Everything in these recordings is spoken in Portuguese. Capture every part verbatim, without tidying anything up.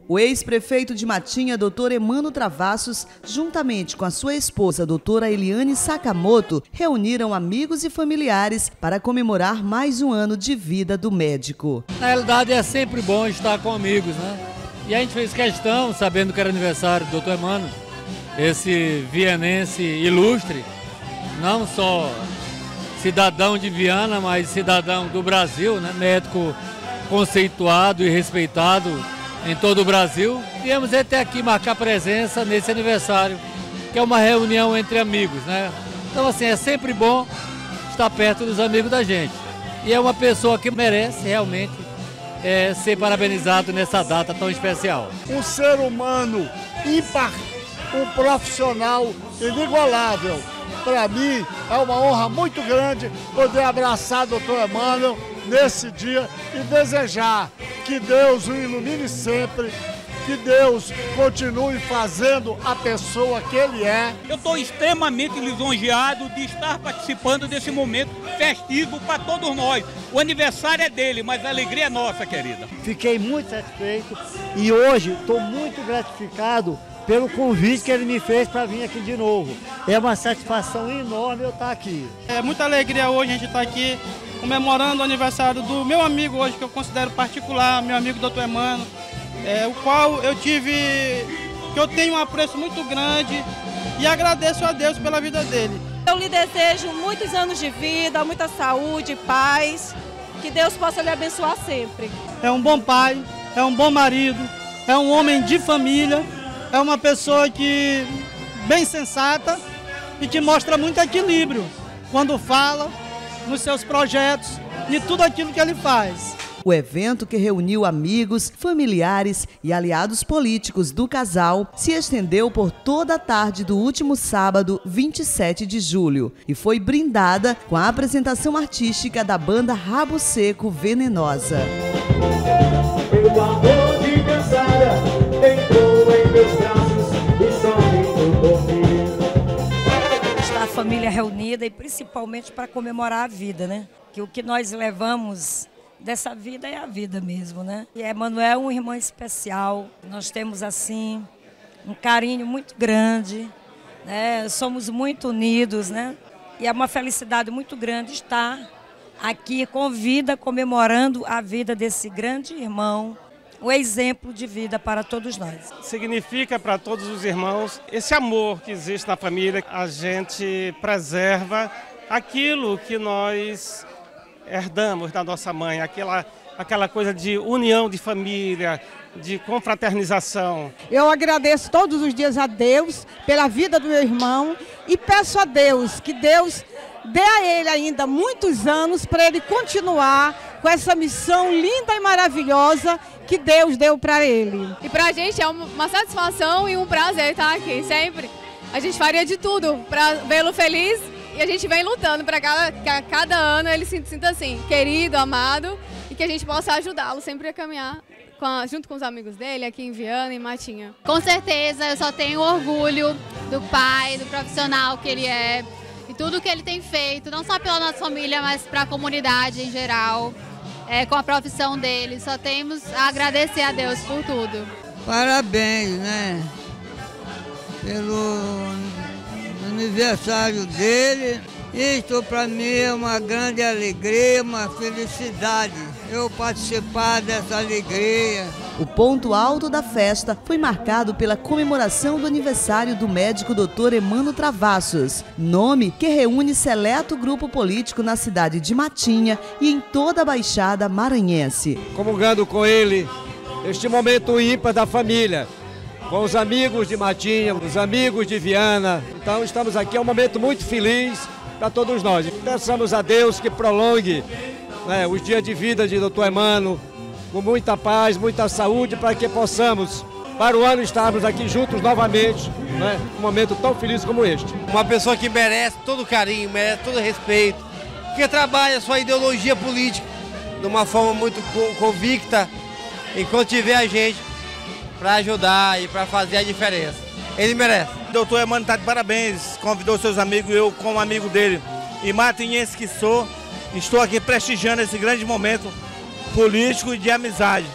O ex-prefeito de Matinha, doutor Emano Travassos, juntamente com a sua esposa, doutora Eliane Sakamoto, reuniram amigos e familiares para comemorar mais um ano de vida do médico. Na realidade é sempre bom estar com amigos, né? E a gente fez questão, sabendo que era aniversário do doutor Emano, esse vianense ilustre, não só cidadão de Viana, mas cidadão do Brasil, né? Médico conceituado e respeitado em todo o Brasil. Viemos até aqui marcar presença nesse aniversário, que é uma reunião entre amigos, né? Então, assim, é sempre bom estar perto dos amigos da gente. E é uma pessoa que merece realmente é, ser parabenizado nessa data tão especial. Um ser humano ímpar, um profissional inigualável. Para mim é uma honra muito grande poder abraçar o doutor Emano nesse dia e desejar que Deus o ilumine sempre, que Deus continue fazendo a pessoa que ele é. Eu estou extremamente lisonjeado de estar participando desse momento festivo para todos nós. O aniversário é dele, mas a alegria é nossa, querida. Fiquei muito satisfeito e hoje estou muito gratificado pelo convite que ele me fez para vir aqui de novo. É uma satisfação enorme eu estar aqui. É muita alegria hoje a gente estar aqui comemorando o aniversário do meu amigo hoje, que eu considero particular, meu amigo doutor Emano, é, o qual eu tive, que eu tenho um apreço muito grande e agradeço a Deus pela vida dele. Eu lhe desejo muitos anos de vida, muita saúde, paz, que Deus possa lhe abençoar sempre. É um bom pai, é um bom marido, é um homem de família, é uma pessoa que bem sensata e que mostra muito equilíbrio quando fala, nos seus projetos e tudo aquilo que ele faz. O evento, que reuniu amigos, familiares e aliados políticos do casal, se estendeu por toda a tarde do último sábado, vinte e sete de julho, e foi brindada com a apresentação artística da banda Rabo Seco Venenosa. O amor de cansada entrou em meus braços e só me dormir. Está a família reunida e principalmente para comemorar a vida, né? Que o que nós levamos dessa vida é a vida mesmo, né? E Emanuel é um irmão especial. Nós temos, assim, um carinho muito grande, né? Somos muito unidos, né? E é uma felicidade muito grande estar aqui com vida, comemorando a vida desse grande irmão, um exemplo de vida para todos nós. Significa para todos os irmãos esse amor que existe na família. A gente preserva aquilo que nós herdamos da nossa mãe, aquela, aquela coisa de união de família, de confraternização. Eu agradeço todos os dias a Deus pela vida do meu irmão e peço a Deus que Deus dê a ele ainda muitos anos para ele continuar com essa missão linda e maravilhosa que Deus deu para ele. E para a gente é uma satisfação e um prazer estar aqui, sempre. A gente faria de tudo para vê-lo feliz e a gente vem lutando para cada, que cada ano ele se sinta assim, querido, amado, e que a gente possa ajudá-lo sempre a caminhar com a, junto com os amigos dele aqui em Viana e Matinha. Com certeza, eu só tenho orgulho do pai, do profissional que ele é, e tudo que ele tem feito, não só pela nossa família, mas para a comunidade em geral, é, com a profissão dele. Só temos a agradecer a Deus por tudo. Parabéns, né? Pelo aniversário dele. Isso para mim é uma grande alegria, uma felicidade eu participar dessa alegria. O ponto alto da festa foi marcado pela comemoração do aniversário do médico doutor Emano Travassos, nome que reúne seleto grupo político na cidade de Matinha e em toda a Baixada Maranhense. Comungando com ele este momento ímpar da família, com os amigos de Matinha, os amigos de Viana. Então estamos aqui, é um momento muito feliz para todos nós. Peçamos a Deus que prolongue, né, os dias de vida de doutor Emano, com muita paz, muita saúde, para que possamos, para o ano, estarmos aqui juntos novamente, né, um momento tão feliz como este. Uma pessoa que merece todo o carinho, merece todo o respeito, que trabalha sua ideologia política de uma forma muito convicta, enquanto tiver a gente para ajudar e para fazer a diferença. Ele merece. O doutor Emano está de parabéns, convidou seus amigos, eu como amigo dele, e matinhense que sou, estou aqui prestigiando esse grande momento político e de amizade.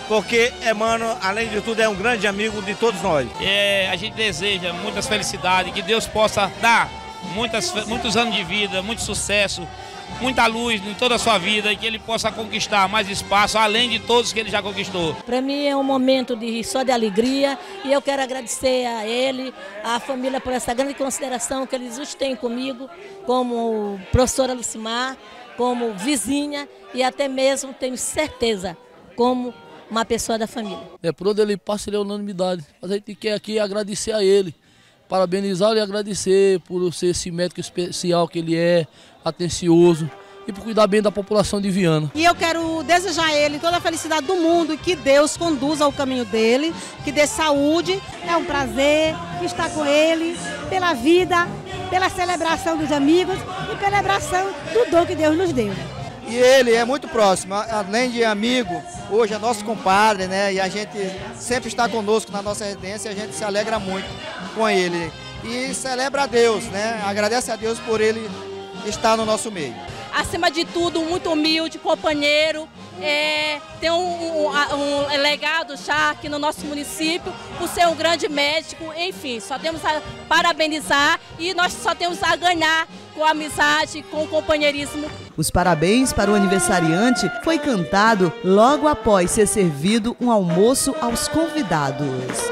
porque Emmanuel, além de tudo, é um grande amigo de todos nós. É, a gente deseja muitas felicidades, que Deus possa dar muitas, muitos anos de vida, muito sucesso, muita luz em toda a sua vida e que ele possa conquistar mais espaço, além de todos que ele já conquistou. Para mim é um momento de, só de alegria e eu quero agradecer a ele, à família por essa grande consideração que eles hoje têm comigo, como professora Lucimar, como vizinha e até mesmo, tenho certeza, como uma pessoa da família. É, por onde ele passa, ele é unanimidade. Mas a gente quer aqui agradecer a ele, parabenizá-lo e agradecer por ser esse médico especial que ele é, atencioso e por cuidar bem da população de Viana. E eu quero desejar a ele toda a felicidade do mundo e que Deus conduza o caminho dele, que dê saúde. É um prazer estar com ele, pela vida, pela celebração dos amigos e pela celebração do dom que Deus nos deu. E ele é muito próximo, além de amigo, hoje é nosso compadre, né? E a gente sempre está conosco na nossa residência e a gente se alegra muito com ele. E celebra a Deus, né? Agradece a Deus por ele estar no nosso meio. Acima de tudo, muito humilde, companheiro, é, tem um, um, um legado já aqui no nosso município, por ser um grande médico, enfim, só temos a parabenizar e nós só temos a ganhar com a amizade, com o companheirismo. Os parabéns para o aniversariante foi cantado logo após ser servido um almoço aos convidados.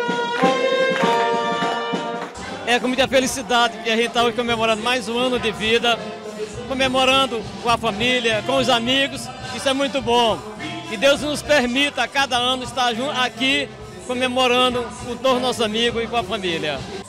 É com muita felicidade que a gente está hoje comemorando mais um ano de vida, comemorando com a família, com os amigos, isso é muito bom. Que Deus nos permita a cada ano estar aqui comemorando com todos os nossos amigos e com a família.